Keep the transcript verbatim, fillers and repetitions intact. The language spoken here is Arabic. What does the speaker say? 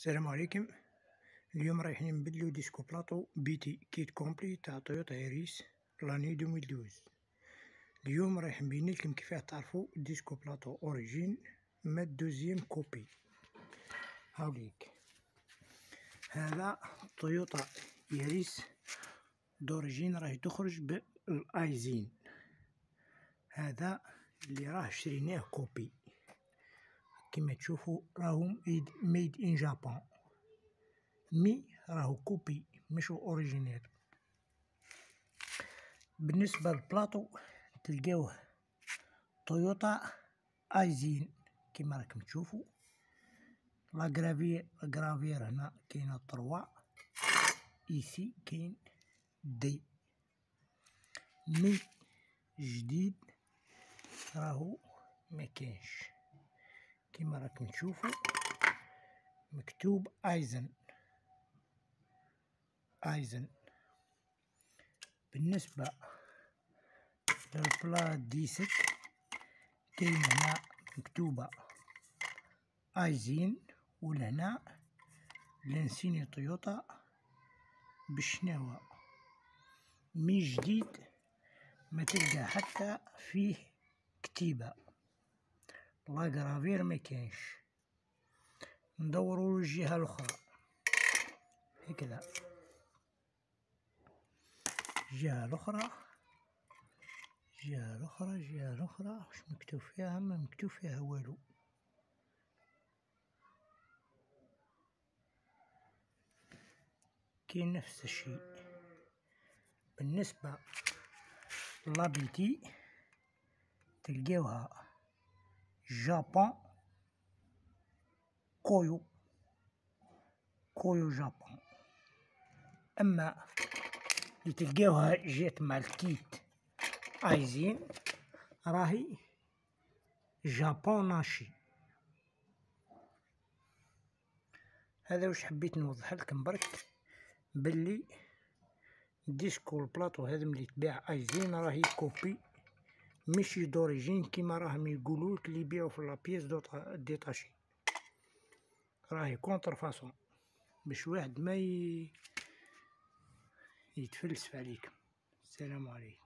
السلام عليكم. اليوم رايحين نبدلو ديسكو بلاطو بيتي كيت كومبلي تاع تويوتا ياريس لاني ألفين واثناش. اليوم رايح نبين لكم كيفاه تعرفوا ديسكو بلاطو اوريجين ما دوزيام كوبي. هاوليك هذا تويوتا ياريس دوريجين راهي تخرج بالايزين، هذا اللي راه شريناه كوبي كما تشوفوا راهو ميد ان جابان، مي راهو كوبي مشو اوريجينال. بالنسبه للبلاطو تلقاوه تويوتا ايزين كما راكم تشوفوا. لا غرافير غرافير هنا كاينه تروا، ايسي كاين دي. مي جديد راهو مكانش كما راكم تشوفوا مكتوب ايزن ايزن. بالنسبة للبلا ديسك كاين هنا مكتوبة ايزين، ولهنا لانسيني تويوتا بالشناوة. مي جديد ما تلقى حتى فيه كتيبة، لا غرافير ما كاينش. ندورو الجهة الاخرى هكذا، الجهة الاخرى الجهة الاخرى الجهة الاخرى واش مكتوب فيها؟ ما مكتوب فيها والو. كاين نفس الشيء. بالنسبة لابيتي تلقاوها جابان كويو كويو جابان. اما اللي تلقاوها جات مع الكيت ايزين راهي جابان ناشي. هذا واش حبيت نوضح لكم برك، باللي ديسكو البلاطو هذا ملي تباع ايزين راهي كوبي ماشي دوريجين كيما راهم يقولولك اللي يبيعو في لابيس ديتاشي، راهي كونتر فاسون باش واحد ما يتفلسف عليكم. السلام عليكم.